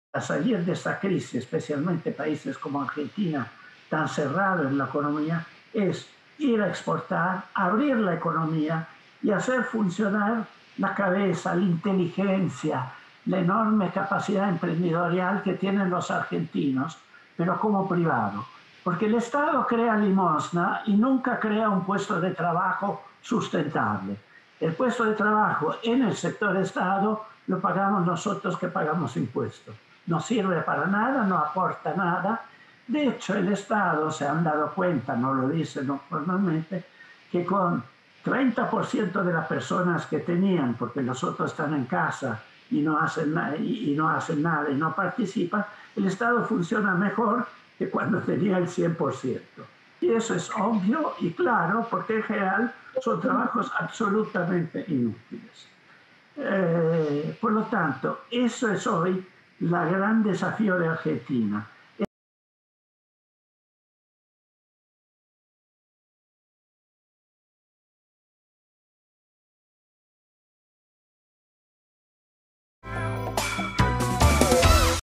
salir de esta crisis, especialmente países como Argentina, tan cerrados en la economía, es ir a exportar, abrir la economía y hacer funcionar la cabeza, la inteligencia, la enorme capacidad emprendedorial que tienen los argentinos, pero como privado. Porque el Estado crea limosna y nunca crea un puesto de trabajo sustentable. El puesto de trabajo en el sector Estado lo pagamos nosotros que pagamos impuestos. No sirve para nada, no aporta nada. De hecho, el Estado se han dado cuenta, no lo dicen formalmente, que con 30% de las personas que tenían, porque los otros están en casa y no hacen, y no hacen nada y no participan, el Estado funciona mejor que cuando tenía el 100%. Y eso es obvio y claro, porque en general son trabajos absolutamente inútiles. Por lo tanto, eso es hoy el gran desafío de Argentina.